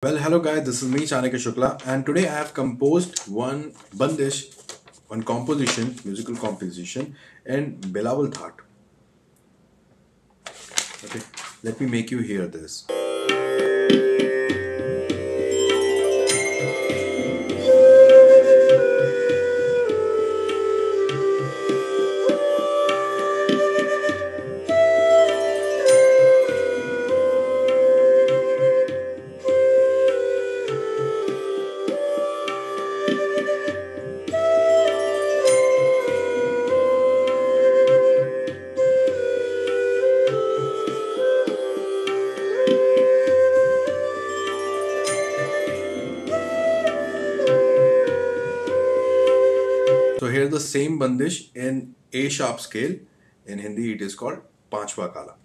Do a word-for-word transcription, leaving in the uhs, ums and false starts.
Well, hello guys, this is me Chanakya Shukla, and today I have composed one Bandish, one composition, musical composition in Bilawal Thaat. Okay, let me make you hear this. So here's the same Bandish in A sharp scale. In Hindi it is called Panchwa Kala.